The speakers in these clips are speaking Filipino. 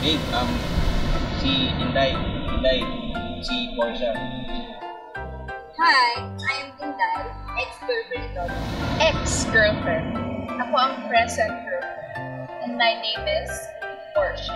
Babe, si Inday, si Portia. Hi, I am Inday, ex-girlfriend ni Lolo. Ex-girlfriend. Ako ang present girlfriend. And my name is Portia.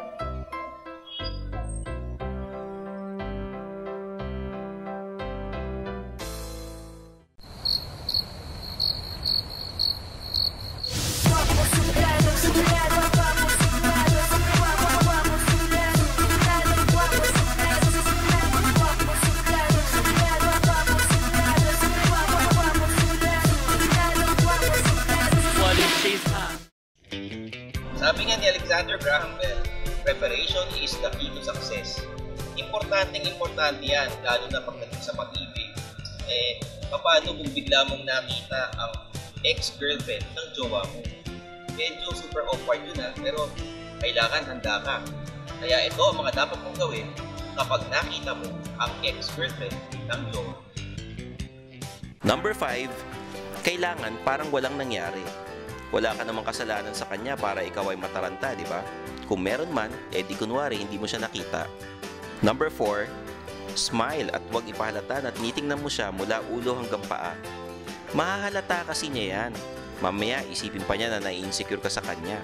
Sabi nga ni Alexander Graham Bell, preparation is the key to success. Importante yan, lalo na pagdating sa pag-ibig. Paano kung bigla mong nakita ang ex-girlfriend ng jowa mo? Medyo super awkward yun pero kailangan handa ka. Kaya ito ang mga dapat mong gawin kapag nakita mo ang ex-girlfriend ng jowa mo. Number 5, kailangan parang walang nangyari. Wala ka namang kasalanan sa kanya para ikaw ay mataranta, di ba? Kung meron man, di kunwari hindi mo siya nakita. Number 4, smile at huwag ipahalata na tinitingnan mo siya mula ulo hanggang paa. Mahahalata kasi niya yan. Mamaya isipin pa niya na nai-insecure ka sa kanya.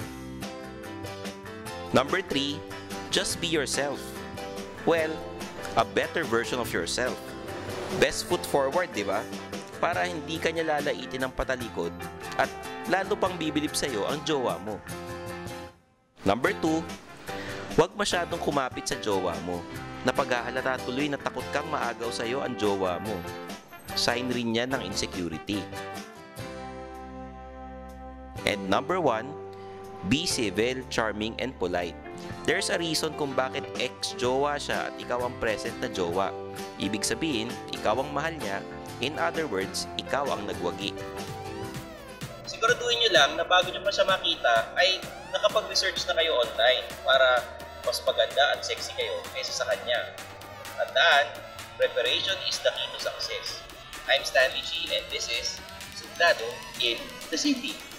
Number 3, just be yourself. Well, a better version of yourself. Best foot forward, di ba? Para hindi ka niya lalaitin ng patalikod at lalo pang bibilib sa'yo ang jowa mo. Number 2, huwag masyadong kumapit sa jowa mo. Napaghahalata tuloy na takot kang maagaw sa'yo ang jowa mo. Sign rin yan ng insecurity. And number 1, be civil, charming, and polite. There's a reason kung bakit ex-jowa siya at ikaw ang present na jowa. Ibig sabihin, ikaw ang mahal niya. In other words, ikaw ang nagwagi. Siguraduhin nyo lang na bago nyo pa siya makita ay nakapag-research na kayo online para mas maganda at sexy kayo kaysa sa kanya. Tandaan, preparation is the key to success. I'm Stanley G and this is Suplado in the City.